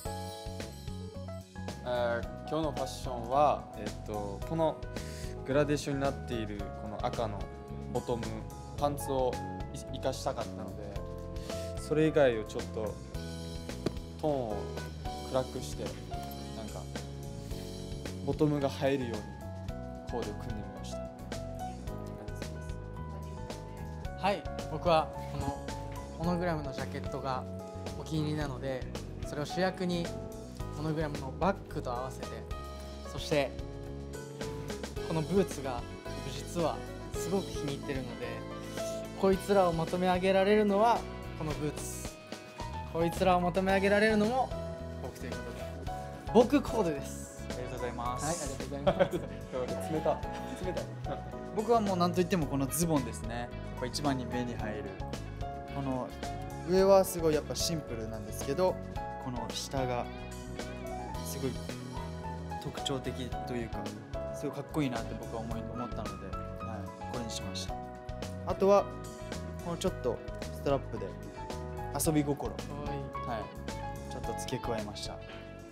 今日のファッションは、このグラデーションになっているこの赤のボトムパンツを生かしたかったので、それ以外をちょっとトーンを暗くして、なんかボトムが入るようにコーデを組んでみました。 はい、僕はこのモノグラムのジャケットがお気に入りなので、それを主役にモノグラムのバッグと合わせて、そしてこのブーツが僕実はすごく気に入ってるので、こいつらをまとめ上げられるのはこのブーツ、こいつらをまとめ上げられるのも僕ということで、僕コーデです。 ありがとうございまはい、あす。 りがとうございます。 冷たい。 僕はもう何といってもこのズボンですね。やっぱ一番に目に入る。この上はすごいやっぱシンプルなんですけど、この下がすごい特徴的というか、すごいかっこいいなって僕は思ったので、はい、これにしました。あとはこのちょっとストラップで遊び心、はい、ちょっと付け加えました。